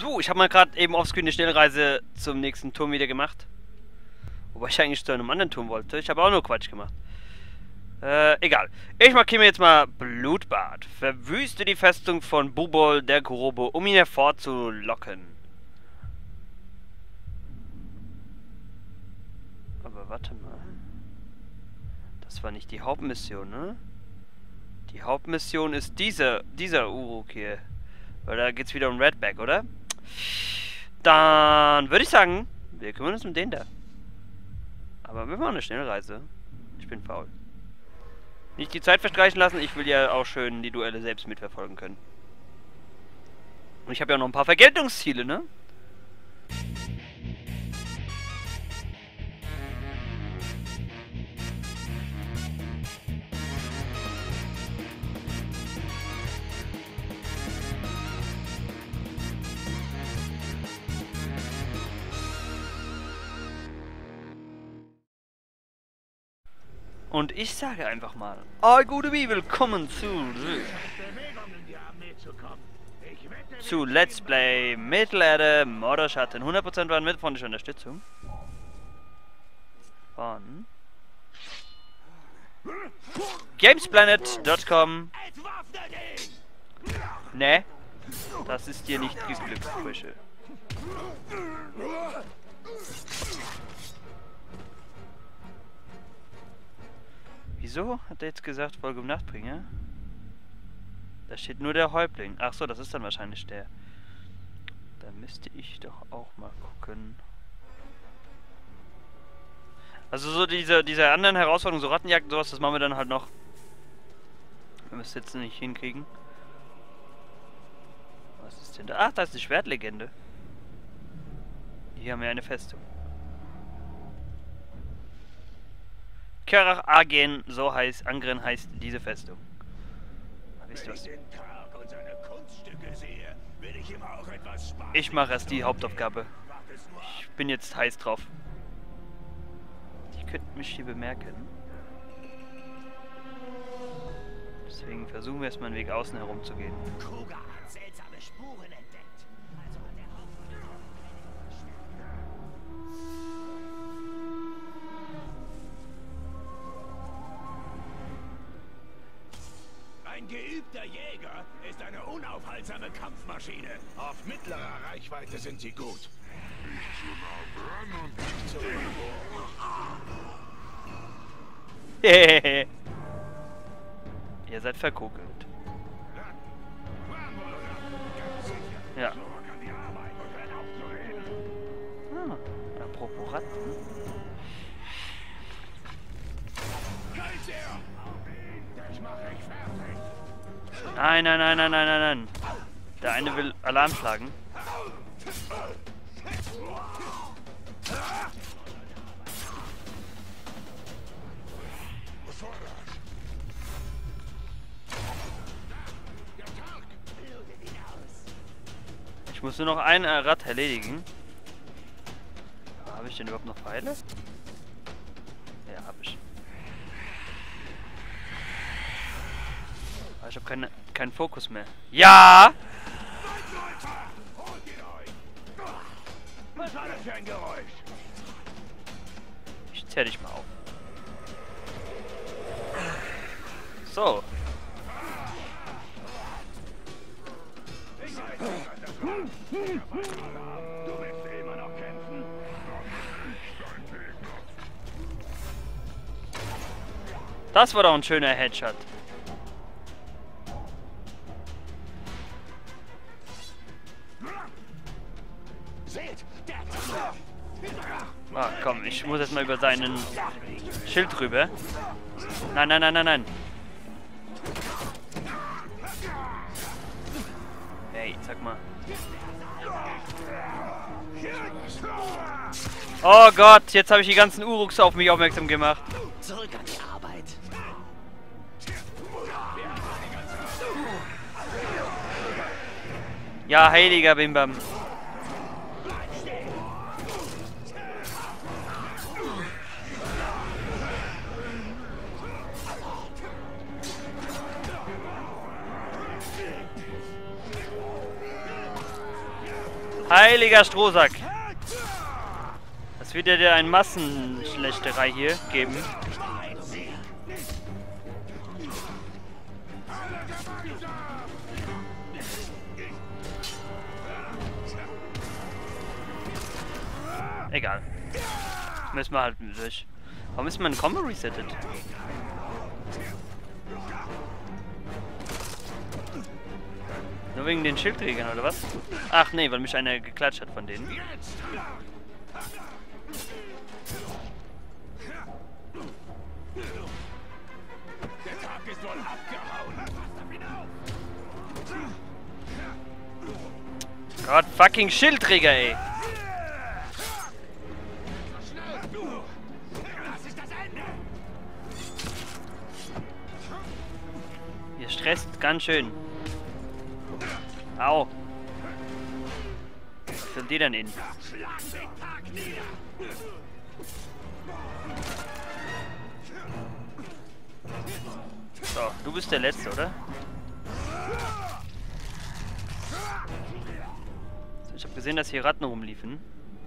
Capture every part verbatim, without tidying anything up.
So, ich habe mal gerade eben offscreen eine Schnellreise zum nächsten Turm wieder gemacht. Wobei ich eigentlich zu einem anderen Turm wollte. Ich habe auch nur Quatsch gemacht. Äh, egal. Ich markiere mir jetzt mal Blutbad. Verwüste die Festung von Bubol der Kurobe, um ihn hervorzulocken. Aber warte mal. Das war nicht die Hauptmission, ne? Die Hauptmission ist dieser, dieser Uruk hier. Weil da geht's wieder um Redback, oder? Dann würde ich sagen, wir kümmern uns um den da. Aber wir machen eine Schnellreise. Ich bin faul. Nicht die Zeit verstreichen lassen, ich will ja auch schön die Duelle selbst mitverfolgen können. Und ich habe ja noch ein paar Vergeltungsziele, ne? Und ich sage einfach mal, all gute Wie, willkommen zu zu Let's Play Mittelerde Morderschatten. hundert Prozent waren mit freundlicher Unterstützung von Gamesplanet Punkt com. Ne, das ist dir nicht geglückt, Frische. Wieso hat er jetzt gesagt, Folge um Nachtbringer? Da steht nur der Häuptling. Ach so, das ist dann wahrscheinlich der. Da müsste ich doch auch mal gucken. Also so diese, diese anderen Herausforderungen, so Rattenjagd und sowas, das machen wir dann halt noch. Wir müssen es jetzt nicht hinkriegen. Was ist denn da? Ach, da ist eine Schwertlegende. Hier haben wir eine Festung. Kerach Agen, so heißt, Angren heißt diese Festung. Wisst ihr was? Ich mache erst die Hauptaufgabe. Ich bin jetzt heiß drauf. Die könnten mich hier bemerken. Deswegen versuchen wir erstmal einen Weg außen herum zu gehen. Kruger hat seltsame Spuren entdeckt. Also hat der Ein geübter Jäger ist eine unaufhaltsame Kampfmaschine. Auf mittlerer Reichweite sind sie gut. Nicht zu nah ran und nicht zu Hehehe. Ihr seid verkokelt. Ja. Ah, apropos Ratten. Nein, nein, nein, nein, nein, nein, nein. Der eine will Alarm schlagen. Ich muss nur noch ein äh, Rad erledigen. Habe ich denn überhaupt noch Pfeile? Ja, habe ich. Ich habe keine, keinen Fokus mehr. Ja! Was war das für ein Geräusch? Ich zähl dich mal auf. So. Du willst immer noch kämpfen? Das war doch ein schöner Headshot. Ah, komm, ich muss jetzt mal über seinen Schild rüber. Nein, nein, nein, nein, nein. Hey, sag mal. Oh Gott, jetzt habe ich die ganzen Uruks auf mich aufmerksam gemacht. Zurück an die Arbeit. Ja, heiliger Bimbam. Heiliger Strohsack. Das wird ja dir eine Massenschlechterei hier geben. Egal. Müssen wir halt durch. Warum ist mein Combo resettet? Nur wegen den Schildträgern, oder was? Ach nee, weil mich einer geklatscht hat von denen. Der Tag ist wohl abgehauen. Gott, fucking Schildträger, ey. Das ist das Ende. Ihr stresst ganz schön. Au. Was sind die denn in? Schlag den Tag nieder. So, du bist der Letzte, oder? So, ich habe gesehen, dass hier Ratten rumliefen.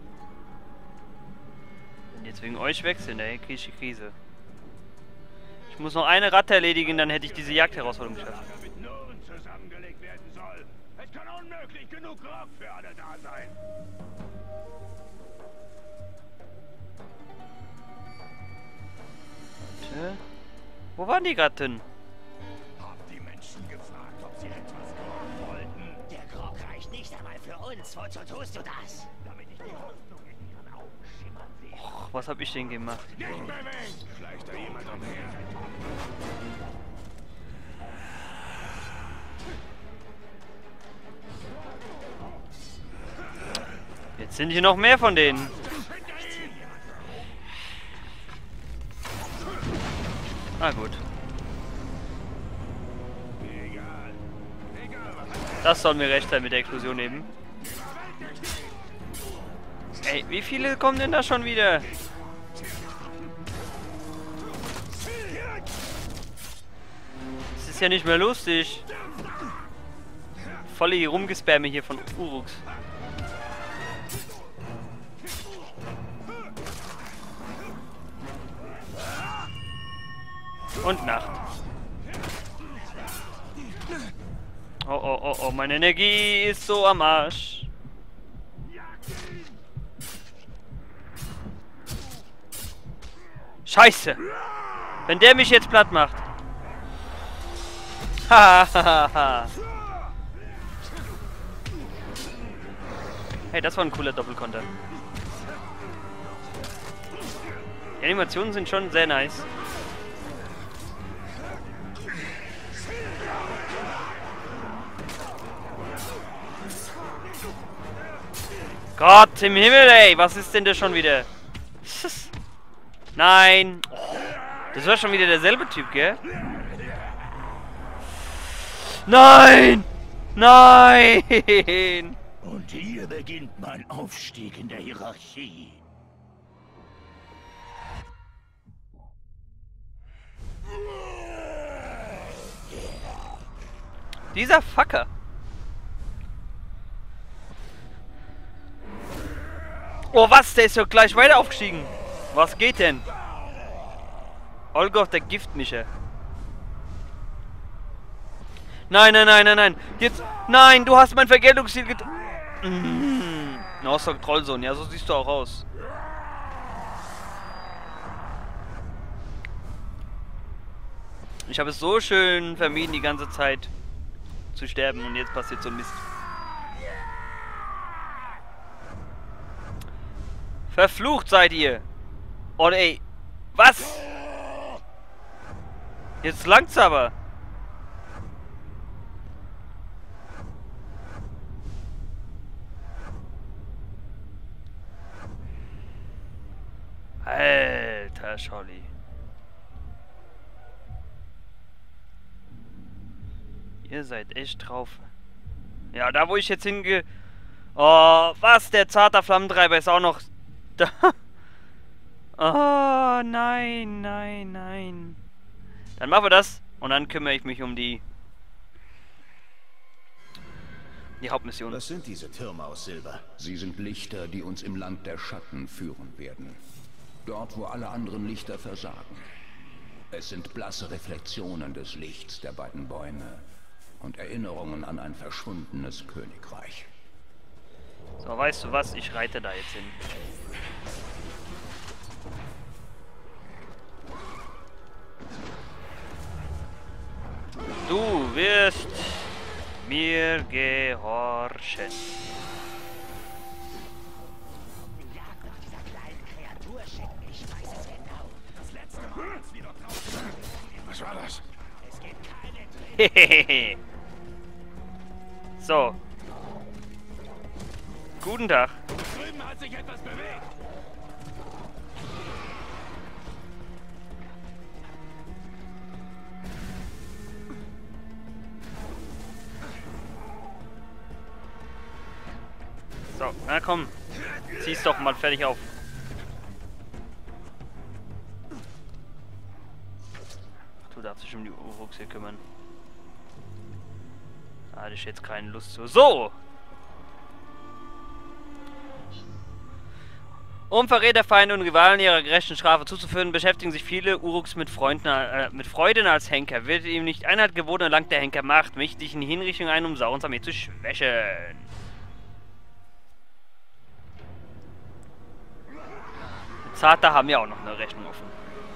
Wenn die jetzt wegen euch weg sind, ey, kriege ich die Krise. Ich muss noch eine Ratte erledigen, dann hätte ich diese Jagdherausforderung geschafft. Mit Noren zusammengelegt werden soll. Es kann unmöglich genug Rock für alle da sein. Warte. Wo waren die Ratten? Hab die Menschen gefragt, ob sie etwas Grog wollten. Der Grog reicht nicht einmal für uns. Wozu tust du das? Damit ich die Hoffnung in ihren Augen schimmern sehe. Och, was habe ich denn gemacht? Nicht bewegt! Schleicht da jemand umher? Jetzt sind hier noch mehr von denen. Na gut. Egal. Egal, was Das soll mir recht sein mit der Explosion eben. Ey, wie viele kommen denn da schon wieder? Das ist ja nicht mehr lustig. Voll die Rumgespamme hier von Uruks. Und Nacht. Oh, oh, oh, oh, meine Energie ist so am Arsch. Scheiße! Wenn der mich jetzt platt macht. Hahaha. Hey, das war ein cooler Doppelkonter. Die Animationen sind schon sehr nice. Gott im Himmel, ey! Was ist denn das schon wieder? Nein! Das war schon wieder derselbe Typ, gell? Nein! Nein! Und hier beginnt mein Aufstieg in der Hierarchie. Dieser Fucker! Oh was, der ist ja gleich weiter aufgestiegen. Was geht denn? Olgoth, der Giftmischer. Nein, nein, nein, nein, nein. Jetzt. Nein, du hast mein Vergeltungsziel get... Mmh. Nostock Trollsohn, ja, so siehst du auch aus. Ich habe es so schön vermieden, die ganze Zeit zu sterben und jetzt passiert so ein Mist. Verflucht seid ihr! Oh ey! Was? Jetzt langt's aber! Alter Scholli. Ihr seid echt drauf. Ja, da wo ich jetzt hinge... Oh, was? Der Zarter Flammentreiber ist auch noch... Da. Oh, nein, nein, nein. Dann machen wir das. Und dann kümmere ich mich um die... Die Hauptmission. Was sind diese Türme aus Silber? Sie sind Lichter, die uns im Land der Schatten führen werden. Dort, wo alle anderen Lichter versagen. Es sind blasse Reflexionen des Lichts der beiden Bäume und Erinnerungen an ein verschwundenes Königreich. So, weißt du was? Ich reite da jetzt hin. Du wirst mir gehorchen. Jagd nach dieser kleinen Kreatur schicken. Ich weiß es genau. Das letzte Mal, als wir dort draußen waren. Was war das? Es gibt keine Tränen. Hehehe. So. Guten Tag. Drüben hat sich etwas bewegt. So, na komm. Zieh's doch mal fertig auf. Ach, du darfst dich um die Uruks hier kümmern. Da hatte ich jetzt keine Lust zu. So! Um Verräter, Feinde und Rivalen ihrer gerechten Strafe zuzuführen, beschäftigen sich viele Uruks mit, Freunden, äh, mit Freuden als Henker. Wird ihm nicht Einheit geboten, erlangt der Henker Macht, mächtig in die Hinrichtung ein, um Saurons Armee zu schwächen. Zarta haben ja auch noch eine Rechnung offen.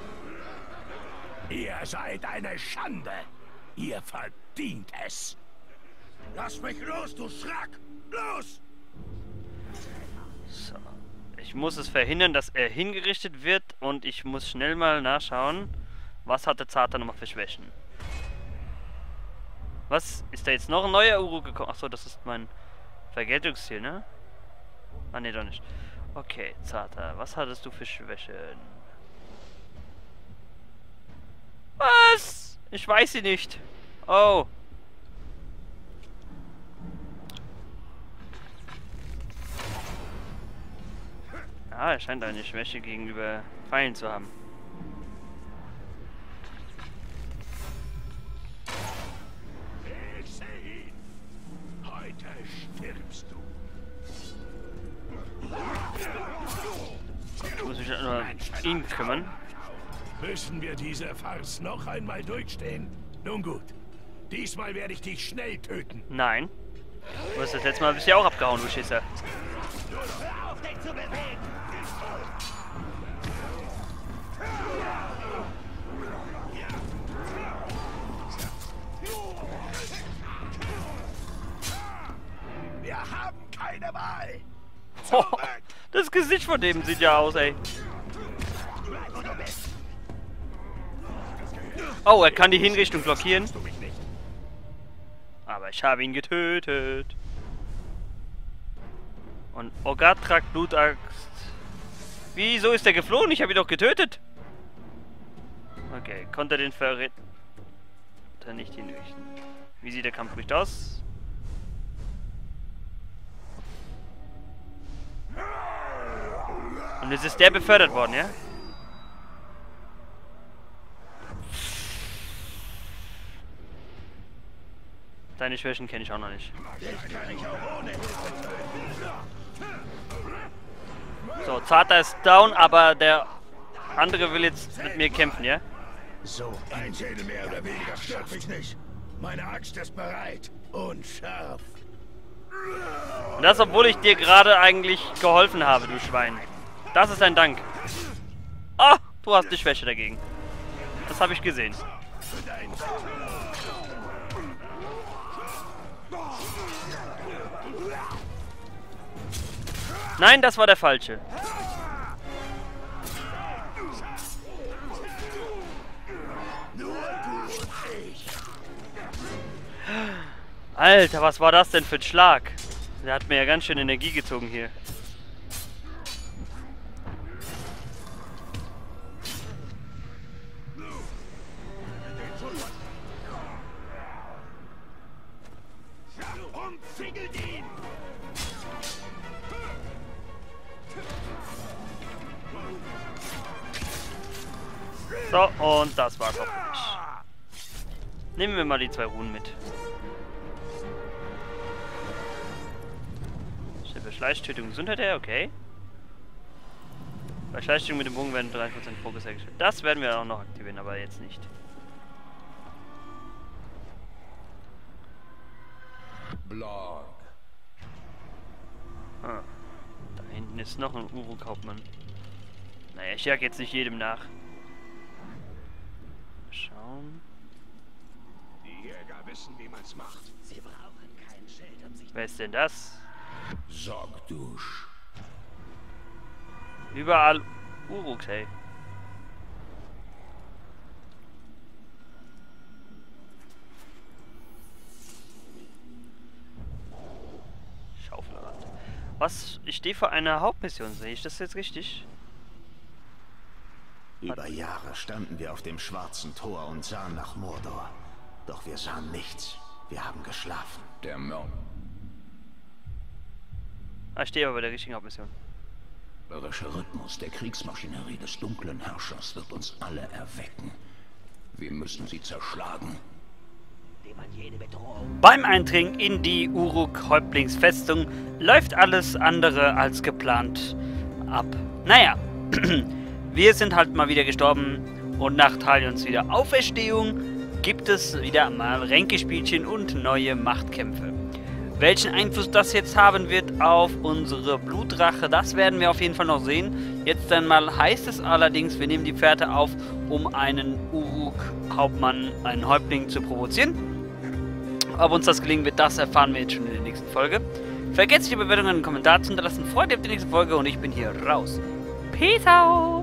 Ihr seid eine Schande. Ihr verdient es. Lass mich los, du Schrack! Los! So. Ich muss es verhindern, dass er hingerichtet wird und ich muss schnell mal nachschauen, was hat der Zarta nochmal für Schwächen. Was? Ist da jetzt noch ein neuer Uruk gekommen? Achso, das ist mein Vergeltungsziel, ne? Ah, ne, doch nicht. Okay, Zarta, was hattest du für Schwächen? Was? Ich weiß sie nicht. Oh. Ah, er scheint eine Schwäche gegenüber Pfeilen zu haben. Ich sehe ihn. Heute stirbst du. Ich muss mich nur um ihn kümmern. Müssen wir diese Farce noch einmal durchstehen? Nun gut. Diesmal werde ich dich schnell töten. Nein. Du hast das letzte Mal bisher auch abgehauen, du Schisser. Hör auf, dich zu bewegen! Wir haben keine Wahl. Oh, das Gesicht von dem sieht ja aus, ey. Oh, er kann die Hinrichtung blockieren. Aber ich habe ihn getötet. Und Ogat tragt Blutaxt. Wieso ist er geflohen? Ich habe ihn doch getötet. Okay, konnte den Verräter nicht hinrichten. Wie sieht der Kampfbericht aus? Und jetzt ist der befördert worden, ja? Deine Schwächen kenne ich auch noch nicht. So, Zarta ist down, aber der andere will jetzt mit mir kämpfen, ja? So, ein Schädel mehr oder weniger stört mich nicht. Meine Axt ist bereit und scharf. Und das, obwohl ich dir gerade eigentlich geholfen habe, du Schwein. Das ist ein Dank. Ah, du hast die Schwäche dagegen. Das habe ich gesehen. Nein, das war der falsche. Alter, was war das denn für ein Schlag? Der hat mir ja ganz schön Energie gezogen hier. So, und das war's auch für mich. Nehmen wir mal die zwei Runen mit. Nahkampfwaffe. Schleichtötung, Gesundheit, okay. Bei Schleichtötung mit dem Bogen werden drei Prozent Fokus hergestellt. Das werden wir auch noch aktivieren, aber jetzt nicht. Blarg. Ah, da hinten ist noch ein Uruk-Hauptmann. Naja, ich jag jetzt nicht jedem nach. Mal schauen. Die Jäger wissen, wie man's macht. Sie brauchen kein Schild, um sich... Wer ist denn das? Sogdusch. Überall Uruks, hey. Schaufelrad. Was? Ich stehe vor einer Hauptmission, sehe ich das jetzt richtig? Über Jahre standen wir auf dem schwarzen Tor und sahen nach Mordor. Doch wir sahen nichts. Wir haben geschlafen. Der Mörder. Ah, ich stehe aber bei der richtigen Hauptmission. Der Rhythmus der Kriegsmaschinerie des dunklen Herrschers wird uns alle erwecken. Wir müssen sie zerschlagen. Dem man jede Bedrohung... Beim Eindringen in die Uruk-Häuptlingsfestung läuft alles andere als geplant ab. Naja, wir sind halt mal wieder gestorben und nach Talions Wiederauferstehung gibt es wieder mal Ränkespielchen und neue Machtkämpfe. Welchen Einfluss das jetzt haben wird auf unsere Blutrache, das werden wir auf jeden Fall noch sehen. Jetzt dann mal heißt es allerdings, wir nehmen die Fährte auf, um einen Uruk-Hauptmann, einen Häuptling zu provozieren. Ob uns das gelingen wird, das erfahren wir jetzt schon in der nächsten Folge. Vergesst nicht die Bewertung und einen Kommentar zu hinterlassen. Freut euch auf die nächste Folge und ich bin hier raus. Peace out!